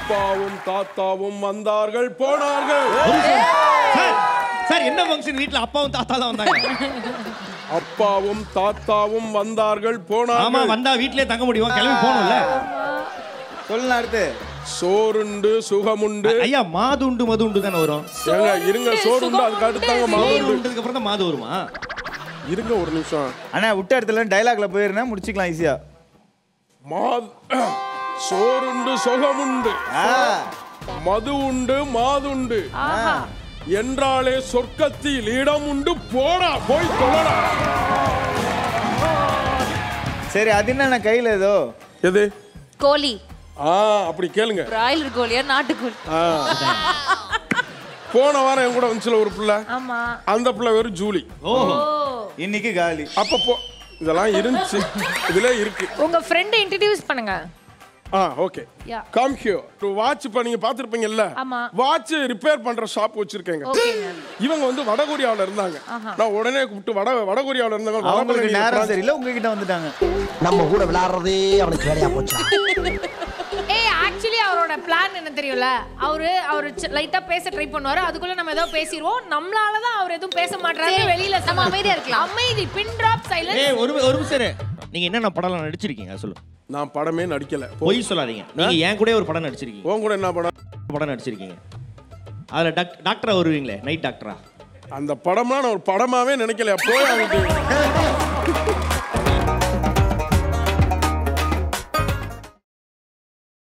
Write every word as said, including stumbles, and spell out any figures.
அப்பாவும் தாத்தாவும் வந்தார்கள் போனார்கள். சார் என்ன ஃபங்க்ஷன் வீட்ல அப்பாவும் தாத்தாலாம் வந்தாங்க? அப்பாவும் தாத்தாவும் வந்தார்கள் போனார்கள். ஆமா வந்தா வீட்லயே தங்க முடியும், கிளம்பி போணும்ல. சொல்லலாம் அடுத்து. சோறுண்டு சுகமுண்டு. ஐயா மாதுண்டு மதுண்டு தானே வரும். ஏங்க இருங்க, சோறுண்டு அதுக்கு அடுத்தாங்க மாதுண்டுக்கு அப்புறம் தான் மாது வருமா? இருங்க ஒரு நிமிஷம் அண்ணா, விட்ட இடத்துல டைலாக்ல போயிருந்தா முடிச்சுக்கலாம் ஈஸியா. மாது சோறுண்டு சுகமுண்டு, மது உண்டு மாதுண்டு என்றாலே சொர்க்கத்தில் இடம் உண்டு. போடா போய் சொல்லடா. சரி, அது என்ன கையில ஏதோ எது? கோழி. ஆ அப்படி கேளுங்க. பிராய்லர் கோழியா நாட்டுக்கோழி? போன வாரம் என் கூட வந்துச்சுல ஒரு பிள்ளை. ஆமா. அந்த பிள்ளை வெறும் ஜூலி. ஓ இன்னைக்கு காலி. அப்ப போ இதெல்லாம் இருந்துச்சு, இதுல இருக்கு. உங்க ஃப்ரெண்ட் இன்ட்ரோ듀ce பண்ணுங்க. ஆ okay. Come here. To watch இப்ப நீங்க பாத்திருப்பீங்கல்ல, வாட்ச் ரிப்பேர் பண்ற ஷாப் வச்சிருக்கேங்க. இவங்க வந்து வடகொரியாவுல இருந்தாங்க. நான் உடனே கூப்பிட்டு வட வடகொரியாவுல இருந்தாங்க. அவங்களுக்கு நேரம் சரியில்லை, உங்ககிட்ட வந்துட்டாங்க. நம்ம கூட விளையாடுறதே அவனுக்கு வேலையா போச்சு. ஏய் ஆக்சுவலி அவரோட பிளான் என்ன தெரியும்ல, அவரு அவர் லைட்டா பேச ட்ரை பண்ணுவாரு, அதுக்குள்ள நம்ம ஏதோ பேசிடுவோம். நம்மளால தான் அவர் எதுவும் பேச மாட்டாரு, வெளியில நம்ம அமைதியா இருக்கலாம். அமைதி, பின் டிராப் சைலன்ஸ். ஏய் ஒரு ஒரு நிமிஷம், நீங்க என்னென்ன படம்லாம் நடிச்சிருக்கீங்க சொல்லு. நான் படமே நடிக்கல. பொய் சொல்லாதீங்க. நீங்க ஏன் கூட ஒரு படம் நடிச்சிருக்கீங்க. உன் கூட என்ன படம்? படம் நடிச்சிருக்கீங்க. அதுல டாக்டரா வருவீங்களே, நைட் டாக்டரா. அந்த படம்லாம் நான் ஒரு படமாவே நினைக்கல. போய்